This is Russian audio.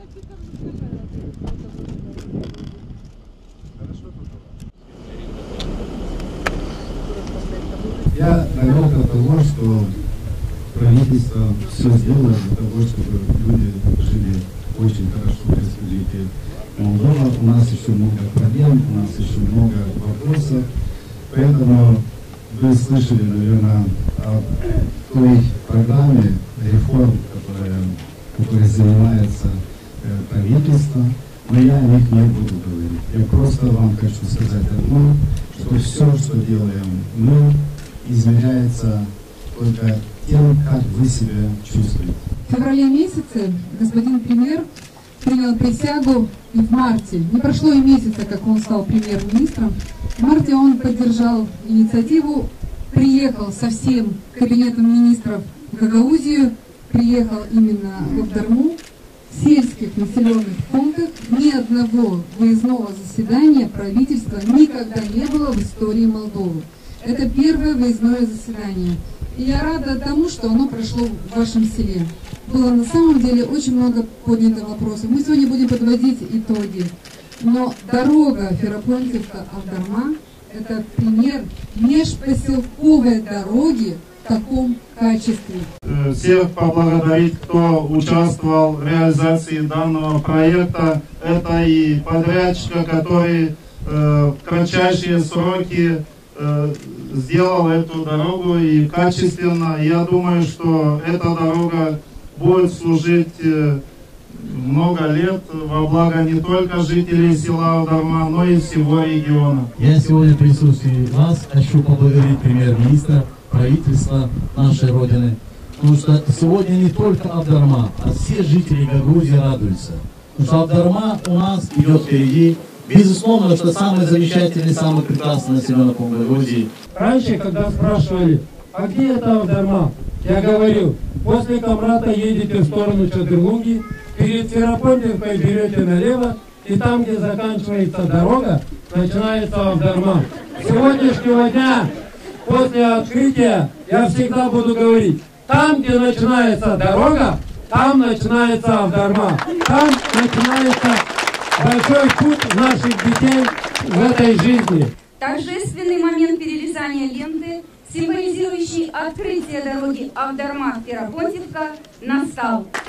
Я далек от того, что правительство все сделало для того, чтобы люди жили очень хорошо в Республике Молдова. У нас еще много проблем, у нас еще много вопросов. Поэтому вы слышали, наверное, о той программе реформ, которой занимается правительство. Но я о них не буду говорить. Я просто вам хочу сказать одно, что все, что делаем мы, измеряется только тем, как вы себя чувствуете. В феврале месяце господин премьер принял присягу, и в марте, не прошло и месяца, как он стал премьер-министром, в марте он поддержал инициативу, приехал со всем кабинетом министров в Гагаузию, приехал именно в Авдарму, в сельских населенных пунктах. Ни одного выездного заседания правительства никогда не было в истории Молдовы. Это первое выездное заседание. И я рада тому, что оно прошло в вашем селе. Было на самом деле очень много поднято вопросов. Мы сегодня будем подводить итоги. Но дорога Ферапонтовка-Авдарма – это пример межпоселковой дороги в таком качестве. Всех поблагодарить, кто участвовал в реализации данного проекта. Это и подрядчика, который в кратчайшие сроки сделал эту дорогу и качественно. Я думаю, что эта дорога будет служить много лет во благо не только жителей села Авдарма, но и всего региона. Я сегодня в присутствии вас хочу поблагодарить премьер-министра, правительства нашей Родины, потому что сегодня не только Авдарма, а все жители Гагаузии радуются. Потому что Авдарма у нас идет впереди. Безусловно, что самый замечательный, самый прекрасный населенный пункт Гагаузии. Раньше, когда спрашивали, а где это Авдарма, я говорил, после Камрата едете в сторону Чадырлунги, перед Ферапонтовкой берете налево, и там, где заканчивается дорога, начинается Авдарма. С сегодняшнего дня, после открытия, я всегда буду говорить, там, где начинается дорога, там начинается Авдарма. Там начинается большой путь наших детей в этой жизни. Торжественный момент перерезания ленты, символизирующий открытие дороги Авдарма-Ферапонтовка, настал.